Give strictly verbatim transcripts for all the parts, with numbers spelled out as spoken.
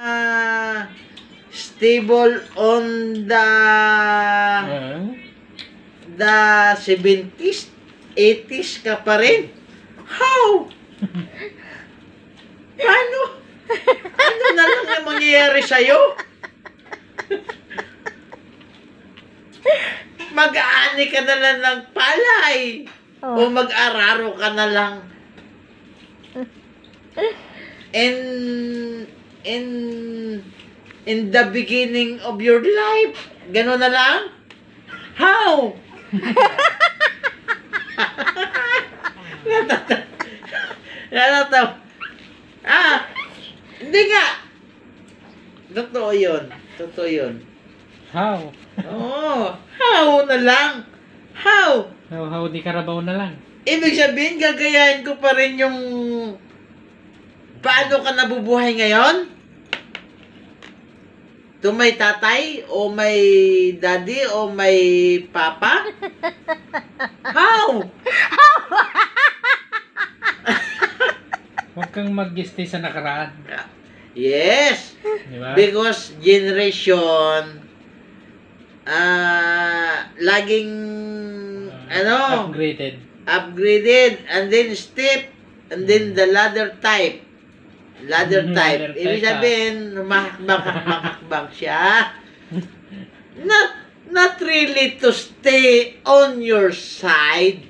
uh, stable on the Uh, the seventies, eighties ka pa rin? How? Paano? Ano na lang yung mangyayari sa'yo? Mag-aani ka na lang ng palay. O Oh. mag-araro ka na lang. In, in, in the beginning of your life. Gano'n na lang? How? Natataw. Natataw. Ah, hindi nga. Totoo yun. Totoo yun. how? Oo. How na lang. How? How, how di Carabao na lang. Ibig sabihin, gagayahin ko pa rin yung paano ka nabubuhay ngayon? To may tatay o may daddy o may papa? How? Huwag kang mag-stay sa nakaraan. Yes. Di ba? Because generation ah laging ano Upgraded. upgraded and then step and then the ladder type. Ladder Mhm, type. ladder Ibig type, sabihin, makakbang siya. Not, not really to stay on your side.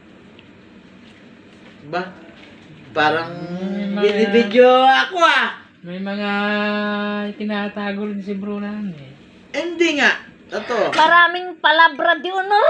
Ba? Parang Mm, mga- binibidyo ako ah. May mga tinatago rin si Brunan eh. Hindi nga. Ito. Maraming palabra di honor.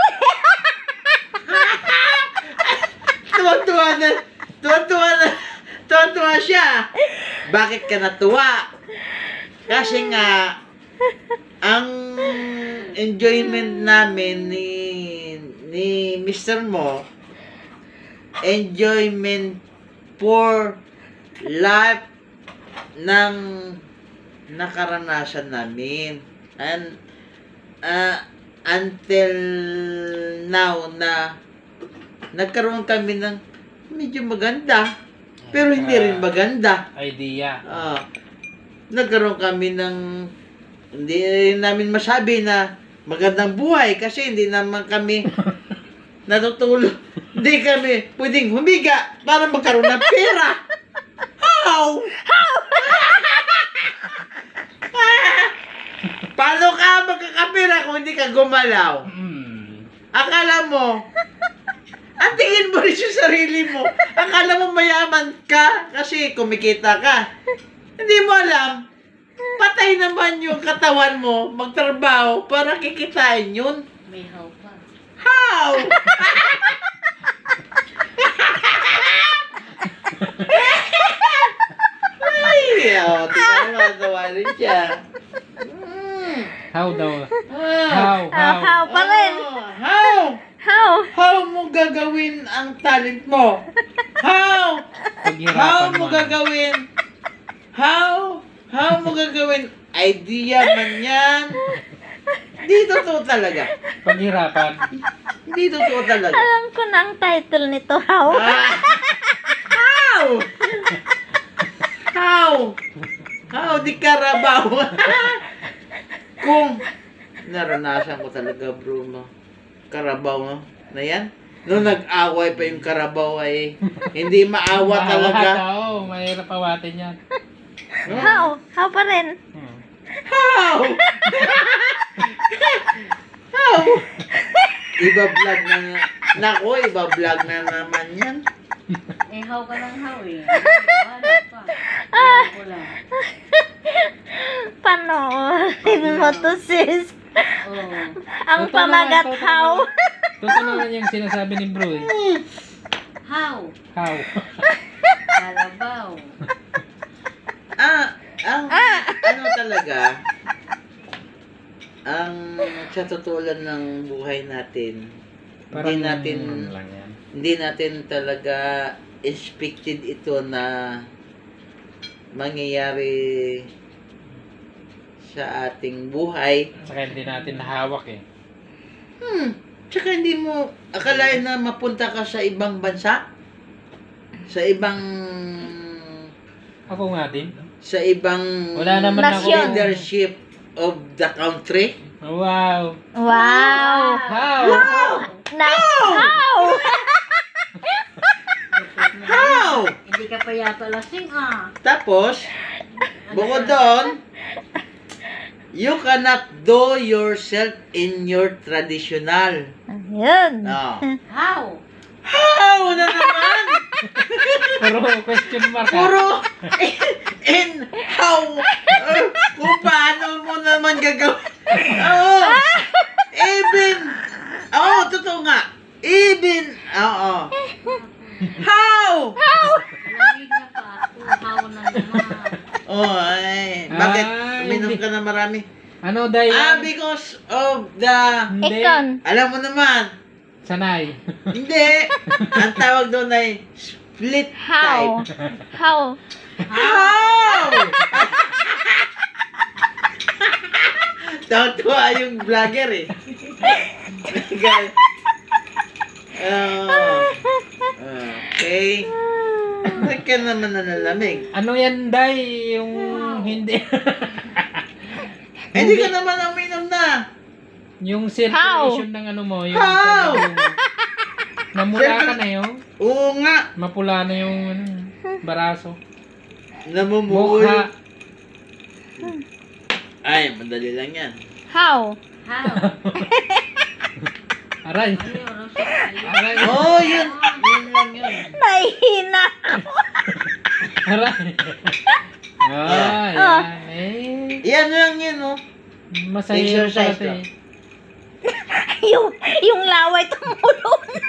Tuwa-tuwa na. Tuwa-tuwa na. Tuwa-tuwa siya. Bakit ka natuwa? Kasi nga, ang enjoyment namin ni ni mister mo, enjoyment for life ng nakaranasan namin. And uh, until now na nagkaroon kami ng medyo maganda, pero hindi rin maganda. Idea. Ah, nagkaroon kami ng hindi rin namin masabi na magandang buhay kasi hindi naman kami natutulog. Hindi kami pwedeng humiga para magkaroon ng pera. How? Paano ka magkakapera kung hindi ka gumalaw? Hmm. Akala mo, ang tingin mo rin sa sarili mo. Akala mo mayaman ka kasi kumikita ka. Hindi mo alam, patay naman yung katawan mo, magtrabaho para kikitain yun. May how pa. How? Ay, oh, tingnan mo, natawa rin siya. Mm. How daw? Ah. How? Ah, How? how pa rin. Oh, how? How? How mo gagawin ang talent mo? How? How Paghirapan mo mo. gagawin? How? How mo gagawin? Idea man yan. Hindi totoo talaga. Paghirapan. Hindi totoo talaga. Alam ko na ang title nito, how? Ah, how? How? How di Carabao? Kung naranasan ko talaga, Bruno. Carabao, no? Na yan? Noong nag-away pa yung Carabao ay hindi maawa talaga. Oo, mahirap awatin yan. How? How pa rin? Hmm. How? How? Iba vlog na na. Nako, iba vlog na naman yan. Eh, how ka ng how eh. Wala pa. Wala ko lang. Panoorin mo to, sis. Oo. Ang Totoo pamagat naman, totoo how. naman. Totoo naman yung sinasabi ni Bro eh. How? How? Kalabaw. Ah, ang ano talaga, ang sa totoo lang ng buhay natin, hindi natin, ano lang yan. hindi natin talaga expected ito na mangyayari sa ating buhay. Saka hindi natin nahawak eh. Hmm, tsaka hindi mo akalain na mapunta ka sa ibang bansa? Sa ibang Ako nga din. sa ibang Wala naman ako. Nasyon. leadership of the country? Wow. Wow. How? Na, how? How? Hindi ka pa yata lasing ah. Tapos, bukod doon, you cannot do yourself in your traditional. Ayun. No. How? How na naman? Puro question mark. ah. Puro in how? Uh, kung paano mo naman gagawin? Oo. Even. Oo, totoo nga. Even. Oo. How? Lamig na pa. How na naman. Oh, ay. Bakit? Ay, Uminom hindi. ka na marami? Ano dahil? Ah, because of the... Hindi. Ikon. Alam mo naman. Sanay. Hindi. Ang tawag doon ay split How? type. How? How? Tawa-tawa yung vlogger eh. Gal- Ah, okay. Bakit ka naman nanalamig? Ano yan, Day? Yung hindi. Eh, Hindi ka naman uminom na. Yung circulation ng ano mo. Yung How? yung- namula ka na yung Oo nga. mapula na yung ano, baraso. Namumuol. Mukha. Ay, madali lang yan. How? How? Aray. Ano yun? Ano siya? Aray. Oh, yun. Yun lang yun. Nahihina. Aray. Ah, Ah. yan. Eh. Yan lang yun, oh. Masaya Exercise pala ka. eh. yung, yung laway tumulo na.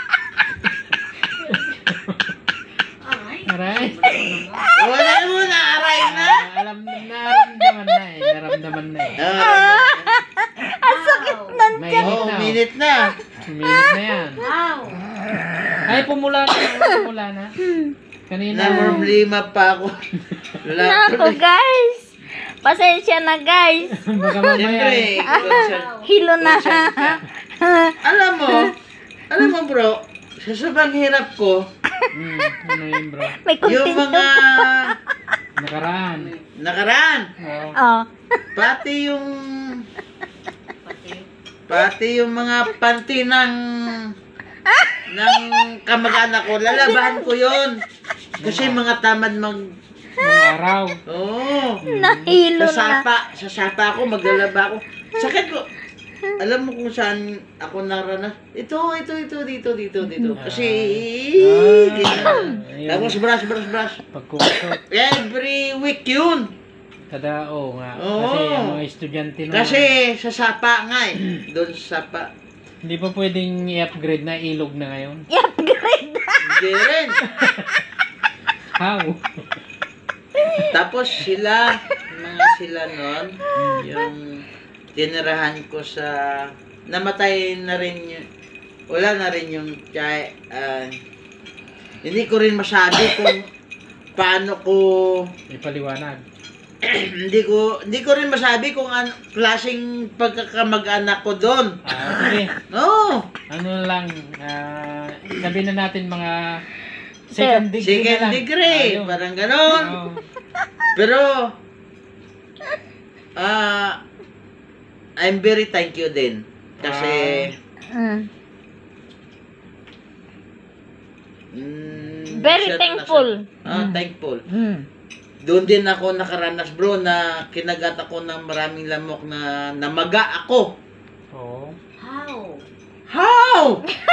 Aray. Aray. Wala mo na, aray na. Ah, alam na, naramdaman na eh. Naramdaman na eh. Ah, Ang sakit nun. Mainit oh, na. oh. minute na. Minute na yan. How? Ay, pumula na. Pumula na. Kanina. Namumlima pa ako. Wala Nako guys. Pasensya na guys. Baka mamaya. Siyempre, eh. concern- Hilo na. concern ka. Alam mo, alam mo bro, sa sobrang hirap ko, Hmm, ano yun bro? May yung continue. mga Nakaraan. nakaraan, Oo. Oh. pati yung Pati. pati yung mga panty ng ng kamag-anak ko, lalabahan ko yun. Kasi mga tamad mag Nung araw. Oo. Nahilo Sa na. sapa, sa sapa ako, maglalaba ako. Sakit ko. Alam mo kung saan ako naranas? Ito, ito, ito, dito, dito, dito. Kasi, Ah. dito. Ayun. Tapos brush, brush, brush. Pagkukusot. Every week yun. Kada, oo nga. Oo. Kasi ang mga estudyante na. Kasi sa sapa nga eh. Doon sa sapa. Hindi pa pwedeng i-upgrade na ilog na ngayon. I-upgrade. Hindi rin. How? Tapos sila, mga sila nun, yung tinirahan ko sa, namatay na rin yun. Wala na rin yung chay, ah, hindi ko rin masabi kung paano ko, Ipaliwanag. hindi ko, hindi ko rin masabi kung ano, klaseng pagkakamag-anak ko doon. Ah, sige. No! Ano lang, ah, sabihin na natin mga second degree na Second lang. degree, Ayun. parang ganon. Oo. Pero, ah, I'm very thank you din. Kasi, Mm. mm, Very siya- thankful. Ah, thankful. Mm. Doon din ako nakaranas bro na kinagat ako ng maraming lamok na namaga ako. Oo. How? How?